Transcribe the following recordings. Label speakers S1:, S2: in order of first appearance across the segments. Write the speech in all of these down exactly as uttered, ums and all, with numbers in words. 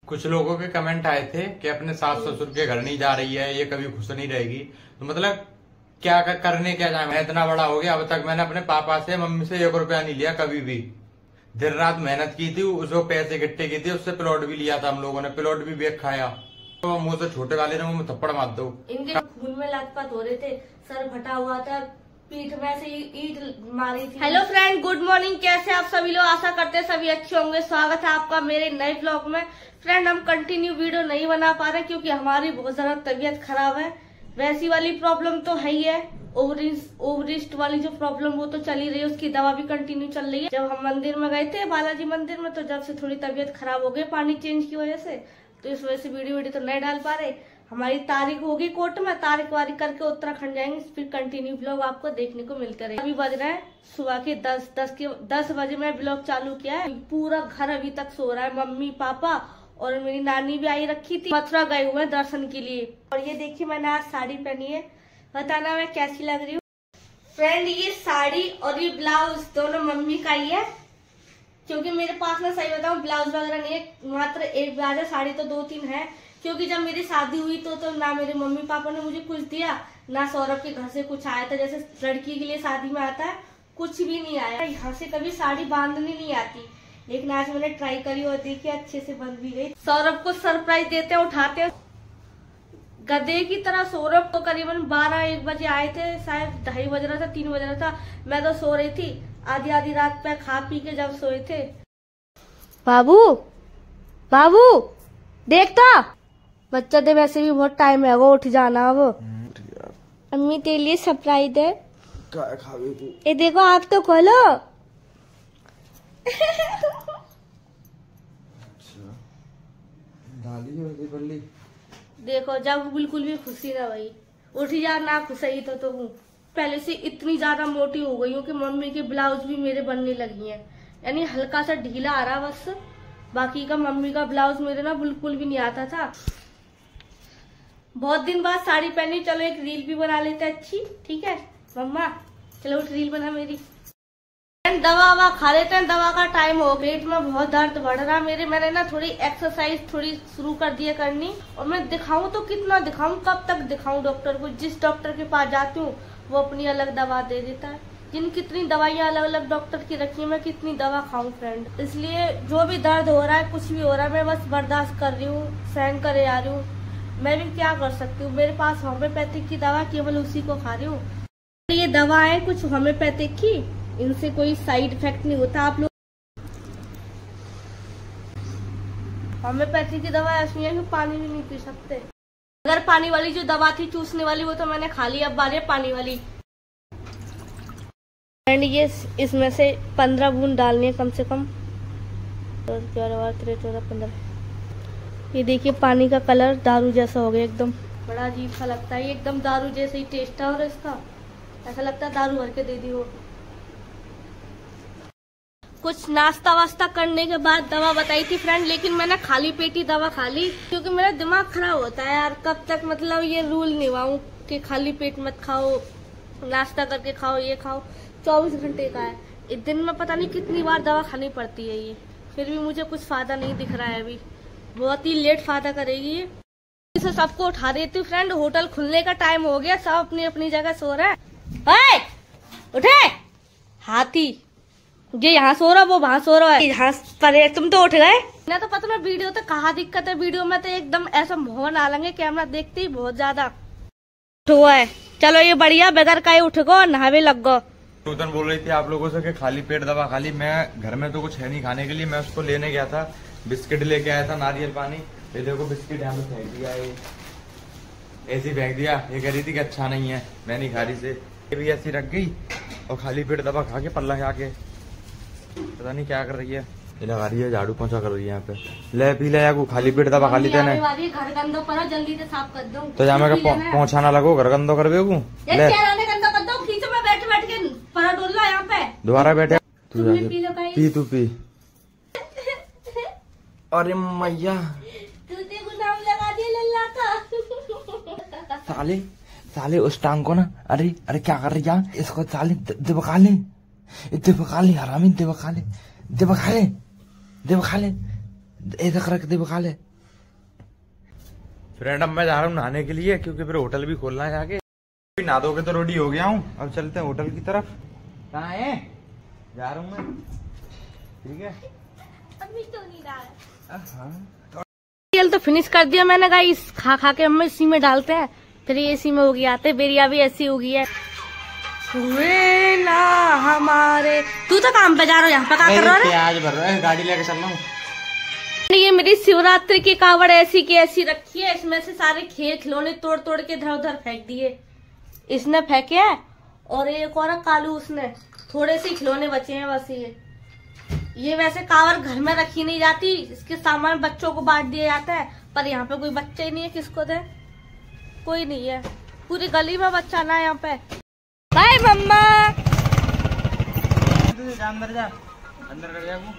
S1: कुछ लोगों के कमेंट आए थे कि अपने सास ससुर के घर नहीं जा रही है, ये कभी खुश नहीं रहेगी। तो मतलब क्या कर, करने क्या जाए। मैं इतना बड़ा हो गया, अब तक मैंने अपने पापा से मम्मी से एक रुपया नहीं लिया कभी भी। दिन रात मेहनत की थी, उसको पैसे इकट्ठे की थी, उससे प्लॉट भी लिया था हम लोगों ने, प्लॉट भी बेच खाया। तो मुंह से छोटे वाले ने मुंह में थप्पड़ मार दो।
S2: इनके खून में लथपथ हो रहे थे, सर फटा हुआ था, पीठ में से ईंट मारी थी। Hello friend, good morning. कैसे आप सभी लोग? आशा करते हैं सभी अच्छे होंगे। स्वागत है आपका मेरे नए ब्लॉग में। फ्रेंड, हम कंटिन्यू वीडियो नहीं बना पा रहे क्योंकि हमारी बहुत ज्यादा तबीयत खराब है। वैसी वाली प्रॉब्लम तो है ही है, ओवरिस्ट वाली जो प्रॉब्लम वो तो चल ही रही है, उसकी दवा भी कंटिन्यू चल रही है। जब हम मंदिर में गए थे, बालाजी मंदिर में, तो जब से थोड़ी तबीयत खराब हो गई पानी चेंज की वजह से, तो इस वजह से वीडियो वीडियो तो नहीं डाल पा रहे। हमारी तारीख होगी कोर्ट में, तारीख वारीख करके उत्तराखंड जाएंगे, फिर कंटिन्यू ब्लॉग आपको देखने को मिलते रहे। अभी बज रहे हैं सुबह के दस दस के दस बजे मैं ब्लॉग चालू किया है। पूरा घर अभी तक सो रहा है। मम्मी पापा और मेरी नानी भी आई रखी थी, मथुरा गए हुए हैं दर्शन के लिए। और ये देखिए मैंने आज साड़ी पहनी है, बताना मैं कैसी लग रही हूँ। फ्रेंड, ये साड़ी और ये ब्लाउज दोनों मम्मी का ही है, क्योंकि मेरे पास ना सही बताऊं ब्लाउज वगैरह नहीं है, मात्र एक ब्लाउज है। साड़ी तो दो तीन है, क्योंकि जब मेरी शादी हुई तो तो ना मेरे मम्मी पापा ने मुझे कुछ दिया, ना सौरभ के घर से कुछ आया था, जैसे लड़की के लिए शादी में आता है, कुछ भी नहीं आया। यहाँ से कभी साड़ी बांधनी नहीं आती, लेकिन आज मैंने ट्राई करी और देखी अच्छे से बन भी गई। सौरभ को सरप्राइज देते हैं, उठाते हैं गधे की तरह। सौरभ तो करीबन बारह एक बजे आए थे, शायद ढाई बज रहा था, तीन बज रहा था। मैं तो सो रही थी आधी आधी रात पे, खा पी के जब सोए थे। बाबू बाबू देखता, बच्चा दे, वैसे भी बहुत टाइम है, वो उठ जाना। वो अम्मी तेरे लिए सरप्राइज है।
S1: क्या खावे तू?
S2: ये देखो, आप तो खोलो।
S1: बल्ली।
S2: देखो, जब बिल्कुल भी खुशी ना भाई, उठ जा ना खुशी तो तो हूँ। पहले से इतनी ज्यादा मोटी हो गई हूँ कि मम्मी के ब्लाउज भी मेरे बनने लगी हैं, यानी हल्का सा ढीला आ रहा बस। बाकी का मम्मी का ब्लाउज मेरे ना बिल्कुल भी नहीं आता था। बहुत दिन बाद साड़ी पहनी, चलो एक रील भी बना लेते हैं अच्छी। ठीक है मम्मा, चलो उठ रील बना मेरी। दवा ववा खा लेते हैं, दवा का टाइम हो। पेट में बहुत दर्द बढ़ रहा मेरे। मैंने ना थोड़ी एक्सरसाइज थोड़ी शुरू कर दी है करनी। और मैं दिखाऊं तो कितना दिखाऊं, कब तक दिखाऊं डॉक्टर को? जिस डॉक्टर के पास जाती हूँ वो अपनी अलग दवा दे देता है। जिन कितनी दवाइयाँ अलग अलग डॉक्टर की रखी है, मैं कितनी दवा खाऊं फ्रेंड। इसलिए जो भी दर्द हो रहा है, कुछ भी हो रहा है, मैं बस बर्दाश्त कर रही हूँ, सहन करे आ रही हूँ। मैं भी क्या कर सकती हूँ, मेरे पास होम्योपैथिक की दवा, केवल उसी को खा रही हूँ। ये दवा है कुछ होम्योपैथिक की, इनसे कोई साइड इफेक्ट नहीं होता। आप लोग होम्योपैथी की दवा ऐसी है कि पानी भी नहीं पी सकते। अगर पानी वाली जो दवा थी चूसने वाली, वो तो मैंने खा ली, अब बारी है पानी वाली। एंड ये इसमें से पंद्रह बूंद डालनी है कम से कम। दस ग्यारह बारह तेरह चौदह पंद्रह। ये देखिए पानी का कलर दारू जैसा हो गया एकदम, बड़ा अजीब सा लगता है। ये एकदम दारू जैसे ही टेस्ट है, और इसका ऐसा लगता है दारू भर के दे दी हो। कुछ नाश्ता वास्ता करने के बाद दवा बताई थी फ्रेंड, लेकिन मैंने खाली पेटी दवा खा ली, क्योंकि मेरा दिमाग खराब होता है यार। कब तक मतलब ये रूल निभाऊं कि खाली पेट मत खाओ, नाश्ता करके खाओ, ये खाओ। चौबीस घंटे का है, एक दिन में पता नहीं कितनी बार दवा खानी पड़ती है ये, फिर भी मुझे कुछ फायदा नहीं दिख रहा है। अभी बहुत ही लेट फायदा करेगी ये। इसे सबको उठा देती हूँ फ्रेंड, होटल खुलने का टाइम हो गया, सब अपनी अपनी जगह सो रहा है। उठे हाथी, ये यहाँ सो रहा, वो वहाँ सो रहा है, यहाँ पर तुम तो उठ गए ना। तो पता ना वीडियो तो कहाँ दिक्कत है, वीडियो में तो एकदम ऐसा मुंह ना लेंगे, कैमरा देखते ही बहुत ज्यादा हुआ है। चलो ये बढ़िया, बगैर का उठ गो, नहावे लग गो।
S1: नूतन बोल रही थी आप लोगों से कि खाली पेट दवा खा ली। मैं घर में तो कुछ है नहीं खाने के लिए, मैं उसको लेने गया था, बिस्किट लेके आया था, नारियल पानी। ये देखो बिस्किट यहाँ पे फेंक दिया, ये ऐसी फेंक दिया। ये कह रही थी कि अच्छा नहीं है, मैं नहीं खा रही से। ये भी ऐसी रख गई और खाली पेट दवा खा के पल्ला खा के पता नहीं क्या कर रही है। ये लगा रही है झाड़ू पोंछा कर रही है यहाँ पे। ले पी ले याकू, खाली पेट दवा खा ली तेने।
S2: घर गंदो करो, जल्दी से साफ कर दो।
S1: तो यहाँ मैं पहुँचा ना लगो, घर गंदो कर बेगू। ले यहाँ पे दोबारा बैठे तू, पी तू पी। अरे मैया,
S2: तूने गुलाम लगा दिया लल्ला का।
S1: साले साले उस टांग को ना, अरे अरे क्या कर रही है इसको, साले दबका ले, दबका ले हरामी, दबका ले, दबका ले, दबका ले, ऐसा कर दबका ले। फ्रेंड अब मैं जा रहा हूँ नहाने के लिए, क्योंकि फिर होटल भी खोलना है आगे। नहा धो के तो रेडी हो गया हूँ, अब चलते हैं होटल की तरफ। कहाँ है? जा रहा हूँ मैं। ठीक है,
S2: अभी तो नहीं डाला। तेल तो फिनिश कर दिया मैंने गाइस, खा खा के हम इसी में डालते हैं, फिर ये इसी में होगी आते। बेरिया भी ऐसी होगी है। हुए ना हमारे। तू तो काम पे जा रहा हो, यहाँ पे क्या कर रहा है?
S1: प्याज भर रहा है, गाड़ी लेके चल रहा हूँ।
S2: ये मेरी शिवरात्रि की कावड़ ऐसी की ऐसी रखी है, इसमें से सारे खेल खिलौने तोड़ तोड़ के इधर उधर फेंक दिए। इसने फेंके हैं और एक और कालू, उसने थोड़े से खिलौने बचे हैं बस। ये ये वैसे कावड़ घर में रखी नहीं जाती, इसके सामान बच्चों को बांट दिया जाता है, पर यहाँ पे कोई बच्चा ही नहीं है, किसको दे? कोई नहीं है, पूरी गली में बच्चा ना यहाँ पे। Bye mama.
S1: अंदर जा, अंदर कर जा।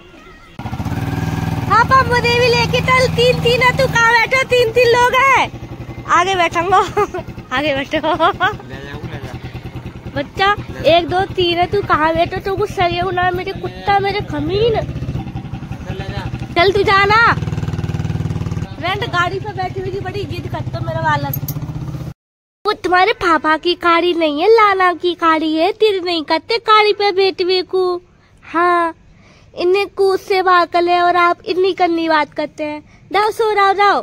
S2: पापा मुझे भी लेके चल, तीन तीन है, तू कहाँ बैठो? तीन तीन लोग हैं, आगे बैठूंगा। आगे बैठो।
S1: ले जा, ले जा।
S2: बच्चा एक दो तीन है, तू कहाँ बैठो? तो कुछ सही है ना, मेरे कुत्ता, मेरे खमीन।
S1: चल, जा।
S2: चल तू जाना। फ्रेंड गाड़ी पे बैठी हुई बड़ी जिद करते हो मेरा वाला। वो तुम्हारे पापा की गाड़ी नहीं है, लाला की गाड़ी है, तेरे नहीं करते गाड़ी पे बैठे को। हाँ, इन्हें कूद से भागल है और आप इतनी करनी बात करते हैं। जाओ सो रहा जाओ।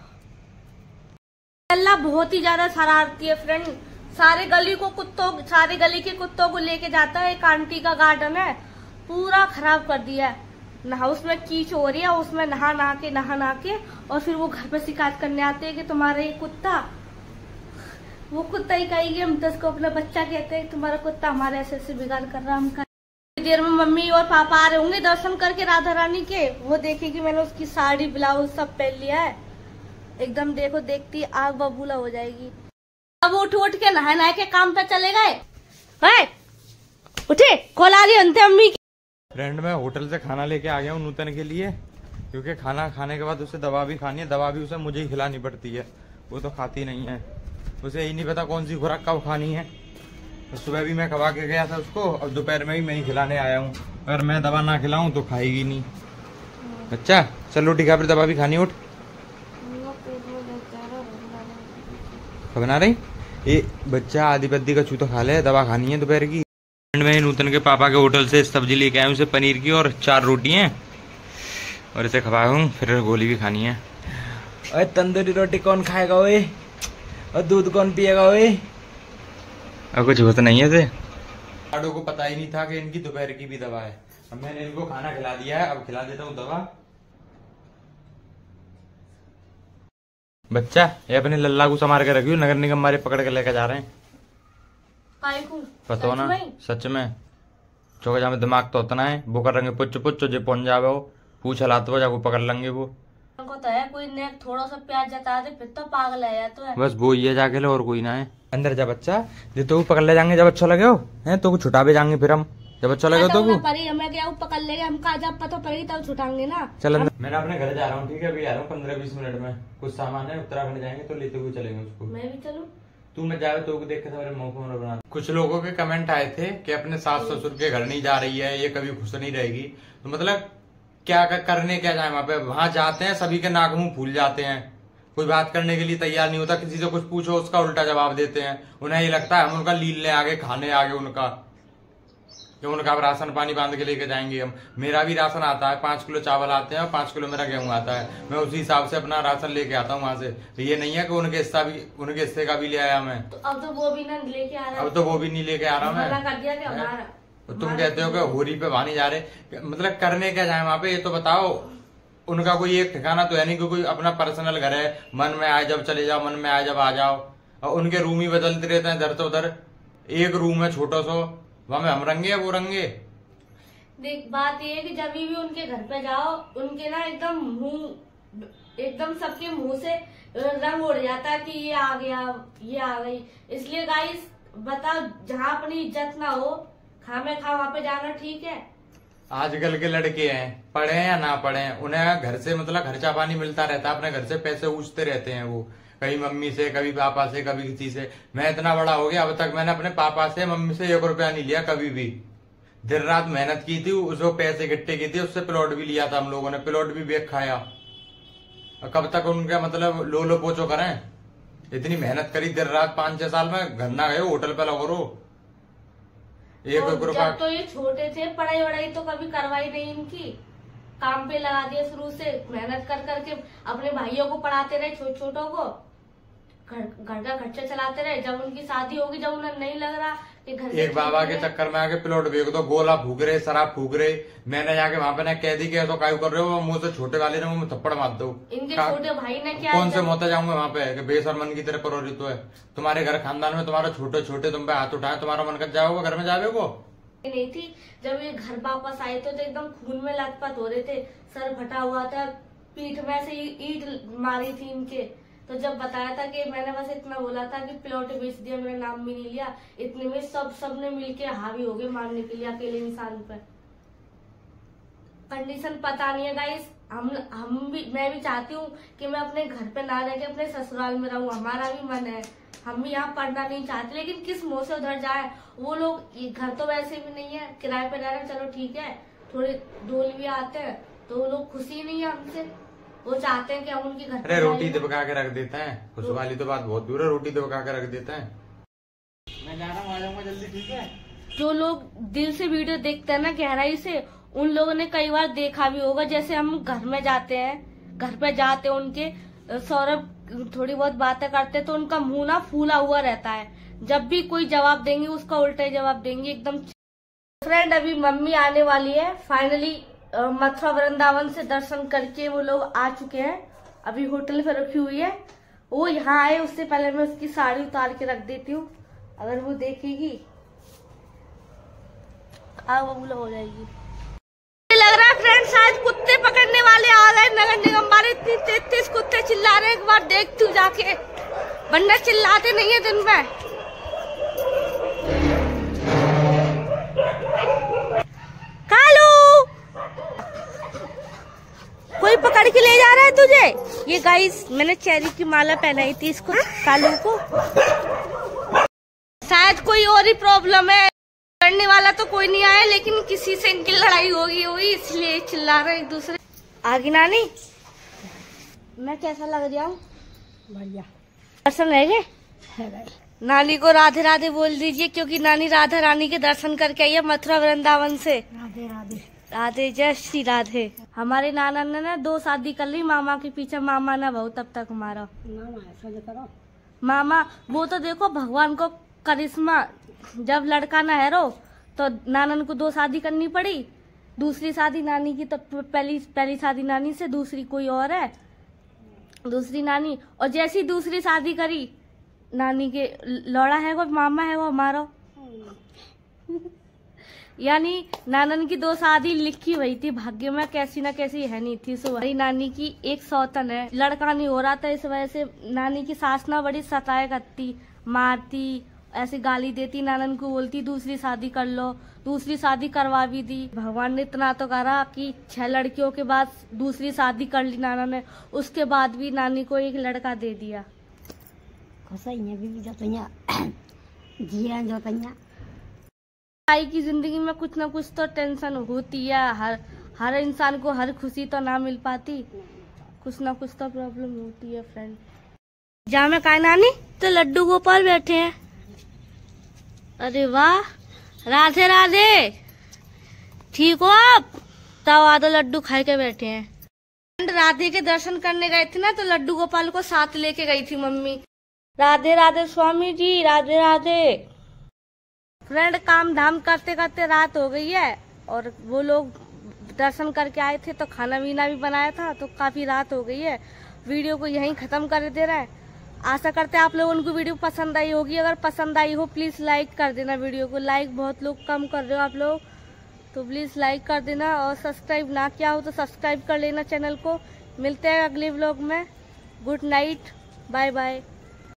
S2: अल्लाह बहुत ही ज्यादा शरारती है फ्रेंड, सारे गली को कुत्तों सारे गली के कुत्तों को लेके जाता है। एक आंटी का गार्डन है, पूरा खराब कर दिया है। नहा उसमें कीच हो रही है, उसमें नहा नहा के नहा नहा के और फिर वो घर पे शिकायत करने आते हैं कि तुम्हारा ये कुत्ता, वो कुत्ता ही कहेगी, हम तो उसको अपना बच्चा कहते हैं, तुम्हारा कुत्ता हमारे ऐसे ऐसे बिगाड़ कर रहा। हम देर में मम्मी और पापा आ रहे होंगे दर्शन करके राधा रानी के, वो देखेगी मैंने उसकी साड़ी ब्लाउज सब पहन लिया है, एकदम देखो देखती आग बबूला हो जाएगी। अब उठ उठ के नहा नहा के काम पे चले गए। उठे कॉल आ रही अंते अम्मी की।
S1: फ्रेंड मैं होटल से खाना लेके आ गया हूँ नूतन के लिए, क्योंकि खाना खाने के बाद उसे दवा भी खानी है, दवा भी उसे मुझे ही खिलानी पड़ती है, वो तो खाती नहीं है, उसे यही नहीं पता कौन सी खुराक कब खानी है। तो सुबह भी मैं खवा के गया था उसको, और दोपहर में भी मैं ही खिलाने आया हूँ। अगर मैं दवा ना खिलाऊं तो खाएगी नहीं। अच्छा चल रोटी खा, फिर दवा भी खानी। उठ, बना रही ये बच्चा आधी बद्दी का छूता खा ले, दवा खानी है दोपहर की। मैं नूतन के पापा के होटल से सब्जी लेके आया हूँ, उसे पनीर की और चार रोटियां, और इसे खवाया हूँ, फिर गोली भी खानी है।
S3: अरे तंदूरी रोटी कौन खाएगा ओए, और दूध कौन पिएगा ओए?
S1: अब कुछ होता नहीं है इसे। लाडो को पता ही नहीं था कि इनकी दोपहर की भी दवा है। अब मैंने इनको खाना खिला दिया है, अब खिला देता हूँ दवा। बच्चा ये अपने लल्ला को संभाल के रखियो, नगर निगम हमारे पकड़ के लेकर जा रहे हैं। पता हो ना, सच में चौका जा में दिमाग तो उतना है, वो कर रंगे पुच्छ पुच्छ जो पहुंच जावे वो पूछ हलाते हो जाको पकड़ लेंगे वो।
S2: को तो है कोई ने थोड़ा सा प्याज जता दे फिर तो पागल है, या तो है।
S1: बस वो ये जाके लो और कोई ना है। अंदर जा बच्चा, जो तो पकड़ ले जाएंगे जब अच्छा लगे हो है तो छुटा भी जाएंगे, फिर हम जब अच्छा लगे तो
S2: हमें क्या पकड़ लेंगे, हम कहा जब पता पड़ेगी तब छुटाएंगे ना।
S1: चल अंदर। मैं अपने घर जा रहा हूँ, ठीक है, अभी आ रहा हूँ पंद्रह बीस मिनट में, कुछ सामान है उत्तराखंड जाएंगे तो लेते हुए चलेंगे उसको।
S2: मैं भी चलूं?
S1: तू मैं जावे तो देख के मेरे मुंह को बना। कुछ लोगों के कमेंट आए थे कि अपने सास ससुर के घर नहीं जा रही है, ये कभी खुश नहीं रहेगी, तो मतलब क्या करने क्या जाए वहां पे। वहां जाते हैं सभी के नाक मुंह फूल जाते हैं, कोई बात करने के लिए तैयार नहीं होता, किसी से कुछ पूछो उसका उल्टा जवाब देते हैं। उन्हें ये लगता है हम उनका लीलने आगे, खाने आगे उनका, कि उनका राशन पानी बांध के लेके जाएंगे हम। मेरा भी राशन आता है, पांच किलो चावल आते हैं और पांच किलो मेरा गेहूं आता है, मैं उसी हिसाब से अपना राशन लेके आता हूँ वहां से। ये नहीं है कि उनके हिस्सा भी उनके हिस्से का भी ले आया मैं।
S2: तो अब तो वो भी ना लेके आ रहा है।
S1: अब तो वो भी नहीं लेके आ रहा मैं।
S2: कर दिया कि हमारा।
S1: तो तुम कहते हो कि होरी पे वहां नहीं जा रहे, मतलब करने क्या जाए वहां पे, ये तो बताओ। उनका कोई एक ठिकाना तो है नहीं कि कोई अपना पर्सनल घर है, मन में आए जब चले जाओ, मन में आए जब आ जाओ। और उनके रूम ही बदलते रहते हैं इधर से उधर। एक रूम है छोटा सा, वहां में हम रंगे या वो रंगे।
S2: देख बात ये है कि जब भी उनके घर पे जाओ, उनके ना एकदम मुंह, एकदम सबके मुंह से रंग उड़ जाता है कि ये आ गया, ये आ गई। इसलिए गाइस बताओ, जहाँ अपनी इज्जत ना हो, खा में खा वहां पे जाना ठीक है।
S1: आजकल के लड़के हैं, पढ़े या ना पढ़े, उन्हें घर से मतलब खर्चा पानी मिलता रहता है, अपने घर से पैसे पूछते रहते हैं वो, कभी मम्मी से, कभी पापा से, कभी किसी से। मैं इतना बड़ा हो गया, अब तक मैंने अपने पापा से, मम्मी से एक रुपया नहीं लिया कभी भी। दिन रात मेहनत की थी, उसको पैसे इकट्ठे की थी, उससे प्लॉट भी लिया था हम लोगों ने, प्लॉट भी बेच खाया। कब तक उनके मतलब लो लो पोचो करें? इतनी मेहनत करी देर रात पाँच छह साल में, घर ना गए होटल पे लगो रो एक
S2: और
S1: रुपया।
S2: जब तो ये छोटे थे पढ़ाई वढ़ाई तो कभी करवाई नहीं इनकी, काम पे लगा दिया शुरू से, मेहनत कर करके अपने भाइयों को पढ़ाते रहे, छोटे छोटों को घर घर का खर्चा चलाते रहे। जब उनकी शादी होगी, जब उन्हें नहीं लग रहा कि घर
S1: एक बाबा के चक्कर में आके प्लॉट बेच दो, गोला फूक रहे, शराब फूक रहे। मैंने जाके वहां पे ना कह दी कि तो काय कर रहे हो, मुंह से छोटे वाले ने मुंह थप्पड़ मार दो।
S2: इनके छोटे भाई ने क्या
S1: कौन से मोता जाऊंगा वहां पे कि बेशरमन की तरह करोरी तो है तुम्हारे घर खानदान में, तुम्हारे छोटे छोटे तुम पे हाथ उठाए, तुम्हारा मन कर जाओगे घर में जावे वो
S2: नहीं थी। जब ये घर वापस आए तो, तो एकदम खून में लथपथ हो रहे थे, सर फटा हुआ था, पीठ में से ईंट मारी थी इनके। तो जब बताया था कि मैंने बस इतना बोला था कि प्लॉट बेच दिया, मेरा नाम भी नहीं लिया, इतने में सब सब ने मिलके हावी हो गए मारने के लिए अकेले इंसान पर। कंडीशन पता नहीं है गाइस, हम हम भी मैं भी चाहती हूँ कि मैं अपने घर पे ना रह के अपने ससुराल में रहूँ, हमारा भी मन है, हम भी यहाँ पढ़ना नहीं चाहते, लेकिन किस मुंह से उधर जाए। वो लोग ये घर तो वैसे भी नहीं है, किराए पे रह रहे, चलो ठीक है, थोड़े डोल भी आते हैं, तो वो लोग खुशी नहीं है हमसे, वो चाहते हैं कि हम उनके घर।
S1: अरे रोटी दबका के रख देते हैं, खुश वाली तो बात बहुत दूर है, रोटी दबका के रख देते हैं। मैं जा रहा हूँ, आ जाऊंगा जल्दी, ठीक है।
S2: जो लोग दिल से वीडियो देखते हैं ना गहराई से, उन लोगों ने कई बार देखा भी होगा, जैसे हम घर में जाते हैं, घर पे जाते हैं उनके, सौरभ थोड़ी बहुत बातें करते हैं तो उनका मुंह ना फूला हुआ रहता है, जब भी कोई जवाब देंगे उसका उल्टा ही जवाब देंगे एकदम। फ्रेंड अभी मम्मी आने वाली है, फाइनली मथुरा वृंदावन से दर्शन करके वो लोग आ चुके हैं, अभी होटल पे रखी हुई है। वो यहाँ आए उससे पहले मैं उसकी साड़ी उतार के रख देती हूँ, अगर वो देखेगी आग बबूला हो जाएगी। लग रहा है फ्रेंड शायद कुत्ते पकड़ने वाले आ गए, नगर निगम वाले इतनी तेज तेज कुत्ते चिल्ला रहे हैं, एक बार देखती हूँ जाके, वरना चिल्लाते नहीं है दिन में। कालू कोई पकड़ के ले जा रहा है तुझे। ये गाइस मैंने चेरी की माला पहनाई थी इसको, कालू को, शायद कोई और ही प्रॉब्लम है, करने वाला तो कोई नहीं आया, लेकिन किसी से इनकी लड़ाई होगी होगी इसलिए चिल्ला रहे एक दूसरे। आगे नानी मैं कैसा लग रहा हूँ? बढ़िया। दर्शन रह गए? नानी को राधे राधे बोल दीजिए, क्योंकि नानी राधा रानी के दर्शन करके आई है मथुरा वृंदावन से। राधे राधे। राधे जय श्री राधे। हमारे नाना ने ना दो शादी कर ली, मामा के पीछे मामा ना बहुत तब तक हमारा मामा मामा वो तो देखो भगवान को करिश्मा, जब लड़का ना है रो तो नानन को दो शादी करनी पड़ी, दूसरी शादी नानी की, तो पहली पहली शादी नानी से, दूसरी कोई और है दूसरी नानी, और जैसी दूसरी शादी करी नानी के लौड़ा है वो मामा है वो हमारा। यानी नानन की दो शादी लिखी हुई थी भाग्य में, कैसी ना कैसी है नहीं थी। सो हमारी नानी की एक सौतन है, लड़का नहीं हो रहा था, इस वजह से नानी की सास ना बड़ी सताए करती, मारती, ऐसी गाली देती, नानन को बोलती दूसरी शादी कर लो, दूसरी शादी करवा भी दी। भगवान ने इतना तो करा कि छह लड़कियों के बाद दूसरी शादी कर ली नाना ने, उसके बाद भी नानी को एक लड़का दे दिया। भाई की जिंदगी में कुछ ना कुछ तो टेंशन होती है, हर हर इंसान को हर खुशी तो ना मिल पाती, कुछ ना कुछ तो प्रॉब्लम होती है फ्रेंड। जहाँ में का नानी तो लड्डू गोपाल बैठे हैं, अरे वाह, राधे राधे, ठीक हो आप? तब आधो लड्डू खाए के बैठे हैं। राधे के दर्शन करने गए थे ना, तो लड्डू गोपाल को साथ लेके गई थी मम्मी। राधे राधे स्वामी जी, राधे राधे। फ्रेंड काम धाम करते करते रात हो गई है, और वो लोग दर्शन करके आए थे तो खाना वीना भी बनाया था, तो काफी रात हो गई है। वीडियो को यहीं खत्म कर दे रहा है। आशा करते हैं आप लोगों को वीडियो पसंद आई होगी, अगर पसंद आई हो प्लीज लाइक कर देना वीडियो को, लाइक बहुत लोग कम कर रहे हो आप लोग, तो प्लीज लाइक कर देना, और सब्सक्राइब ना किया हो तो सब्सक्राइब कर लेना चैनल को। मिलते हैं अगले व्लॉग में, गुड नाइट, बाय बाय।